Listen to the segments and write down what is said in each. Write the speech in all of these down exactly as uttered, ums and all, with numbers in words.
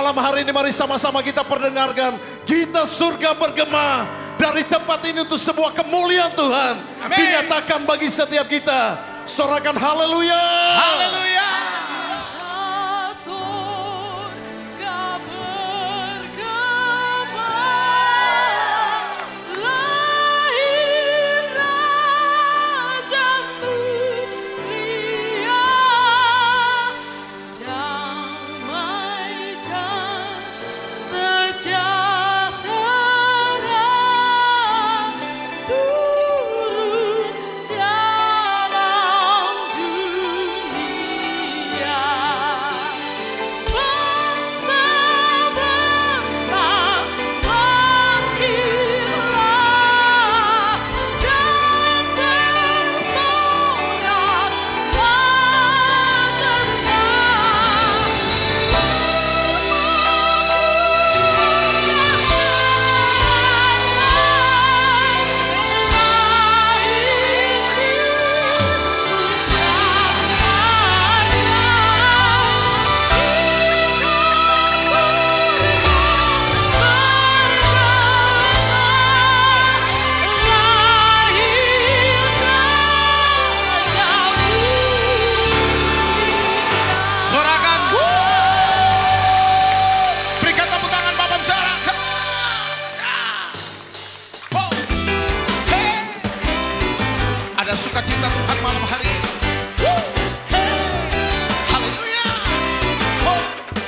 malam hari ini mari sama-sama kita perdengarkan. Kita surga bergema dari tempat ini untuk sebuah kemuliaan Tuhan. Amin. Dinyatakan bagi setiap kita. Sorakan haleluya. Haleluya. Ada sukacita Tuhan malam hari ini. Haleluya. Oh.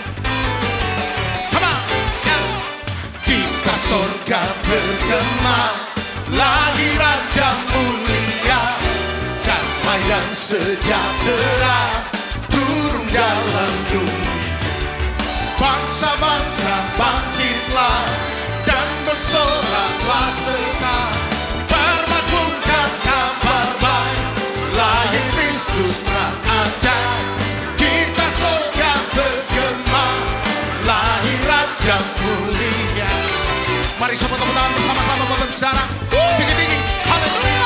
Come on. Yeah. Kita surga bergema, lahir Raja mulia, damai dan sejahtera turun dalam dunia. Bangsa-bangsa bangkitlah dan bersoraklah serta permaklumkan kabar baik, lahir Kristus Raja. Kita surga bergema, lahir Raja mulia. Mari semua tepuk tangan bersama-sama Bapak Ibu Saudara. Tinggi-tinggi, haleluya.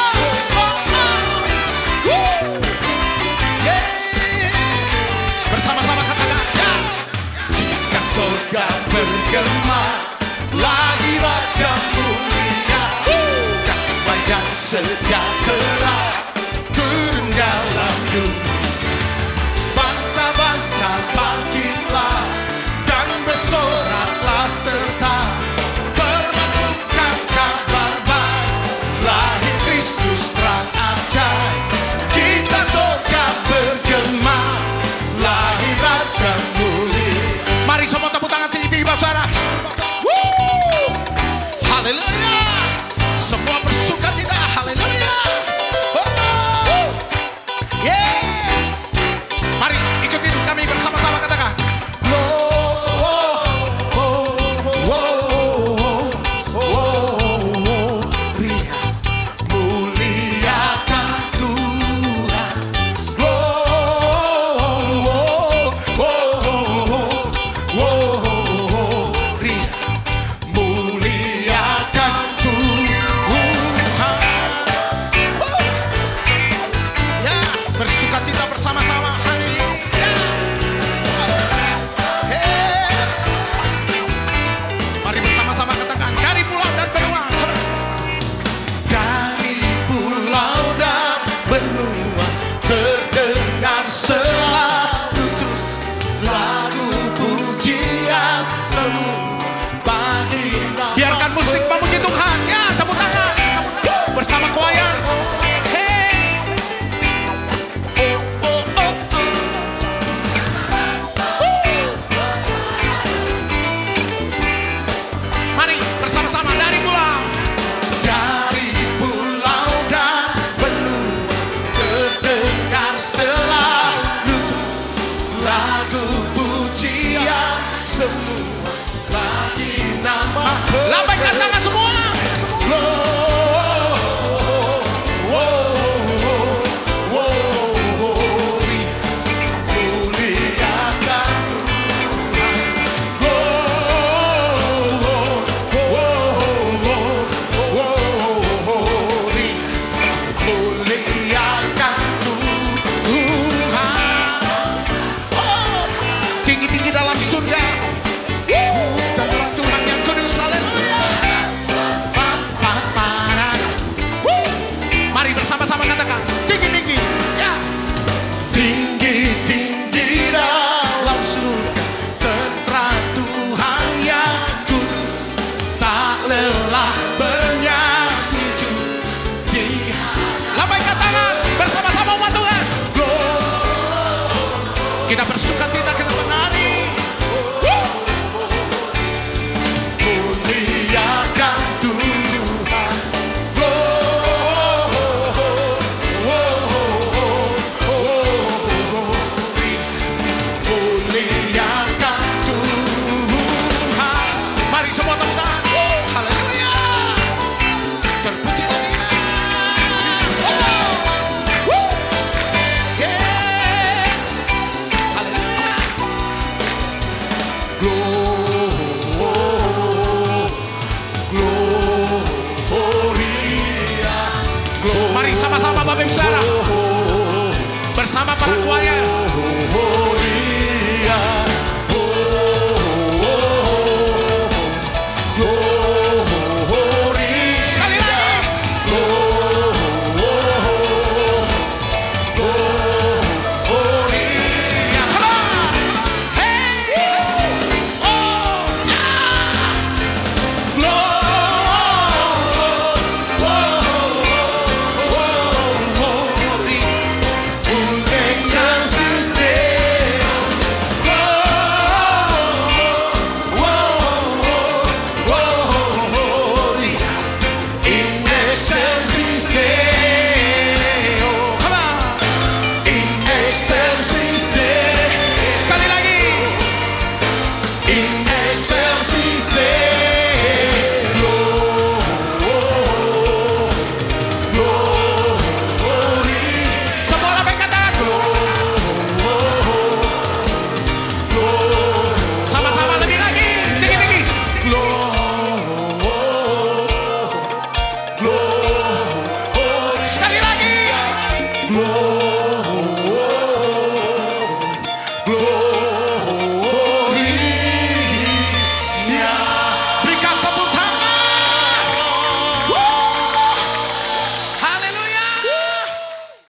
Bersama-sama katakan ya. Kita surga bergema, lahir Raja mulia, damai dan sejahtera turun dalam dunia. Bangsa-bangsa bangkitlah dan bersoraklah serta permaklumkan kabar baik, lahir Kristus terang ajaib. Kita surga bergema, lahir Raja mulia. Mari semua tepuk tangan tinggi-tinggi Bapak Saudara. Haleluya. Semua bersuka cita. Haleluya. Oh. Yeah. Mari ikuti kami bersama-sama katakan. Bersukacita bersama-sama hari ini. Hey. Mari bersama-sama katakan dari pulau dan benua. Dari pulau dan benua terdengar selalu terus lagu pujian semua bagi nama. Biarkan musik memuji Tuhan. Ya, tepuk tangan bersama choir. Bersama-sama dari pulau, dari pulau dan benua terdengar selalu lagu pujian semua bagi nama. Lambaikan tangan semua. bersama-sama Bapak Ibu Saudara. Bersama para kuaya